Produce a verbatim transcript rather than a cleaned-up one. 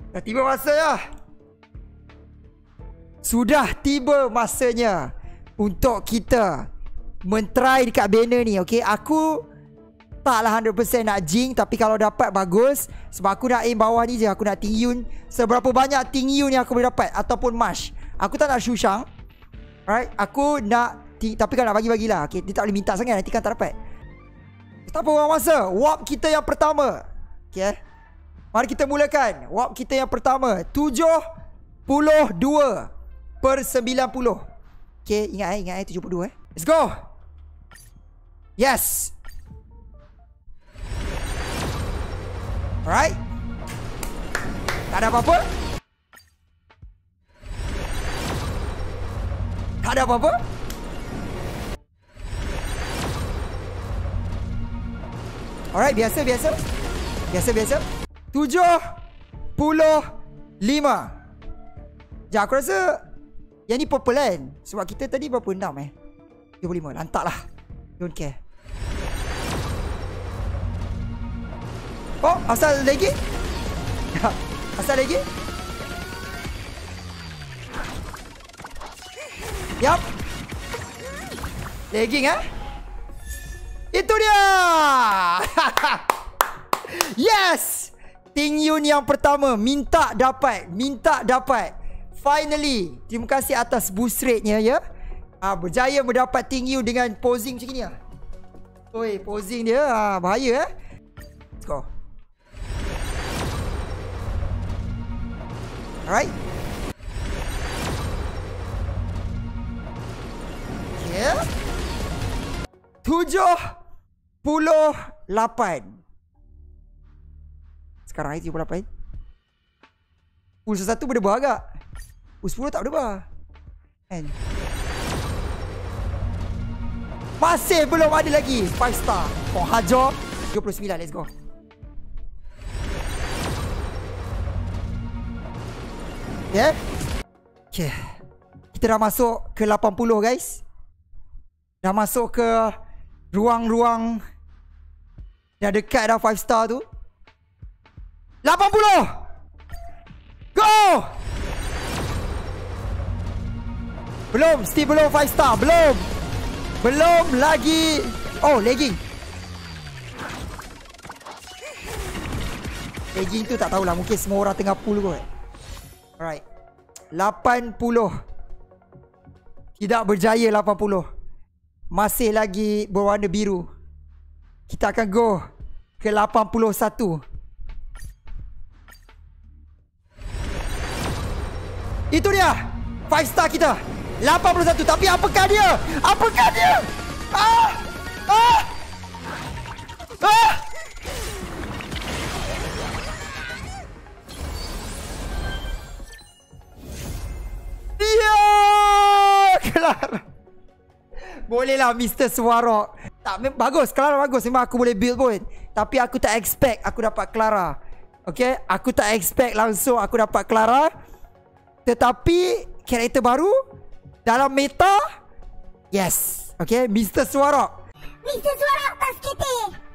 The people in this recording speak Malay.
Dah tiba masanya. Sudah tiba masanya untuk kita mentry dekat banner ni. Okay, aku taklah one hundred percent nak jing, tapi kalau dapat bagus. Sebab aku nak aim bawah ni je. Aku nak Ting Yun. Seberapa banyak Ting Yun yang aku boleh dapat, ataupun Mash. Aku tak nak Shushang. Alright, aku nak ting, tapi kan nak bagi-bagilah. Okay, dia tak boleh minta sangat, nanti kan tak dapat. Tak apa, buang masa. Warp kita yang pertama. Okay, mari kita mulakan. Warp kita yang pertama, tujuh puluh dua per sembilan puluh. Okay, ingat eh, ingat eh, tujuh puluh dua eh. Let's go. Yes. Alright. Tak ada apa-apa. Tak ada apa-apa. Alright, biasa, biasa. Biasa, biasa. tujuh puluh lima. Sekejap, aku rasa yang ni purple kan? Sebab kita tadi berapa? enam eh? tujuh puluh lima. Lantak lah. Don't care. Oh, asal lagi? Asal lagi? Yup. Lagging eh? Itu dia. Yes. Ting Yun yang pertama. Minta dapat. Minta dapat. Finally. Terima kasih atas boost rate-nya ya. Ha, berjaya mendapat Ting Yun dengan posing macam ni lah. Oi, posing dia ha, bahaya eh. Let's go. Alright. Okay. Tujuh puluh lapan. Sekarang ni tujuh puluh lapan. Pul satu berdebar agak. Pul sepuluh tak berdebar kan? Masih belum ada lagi five star. Oh, hajar. tiga puluh sembilan, let's go. Okay. Okay. Kita dah masuk ke lapan puluh guys. Dah masuk ke ruang-ruang. Dah dekat dah five star tu. lapan puluh. Go. Belum. Still belum five star. Belum. Belum lagi. Oh, lagging. Lagging tu tak tahulah. Mungkin semua orang tengah pull kot. Alright. lapan puluh. Tidak berjaya lapan puluh. Masih lagi berwarna biru. Kita akan go ke lapan puluh satu. Itu dia. five star kita. lapan puluh satu. Tapi apakah dia? Apakah dia? Ah! Ah! Ah! Ya! Kelar. Bolehlah Mister Swarok. Tak, bagus. Clara bagus. Memang aku boleh build pun. Tapi aku tak expect aku dapat Clara. Okay? Aku tak expect langsung aku dapat Clara. Tetapi karakter baru dalam meta. Yes. Okay, Mister Swarok. Mister Swarok, tas kita.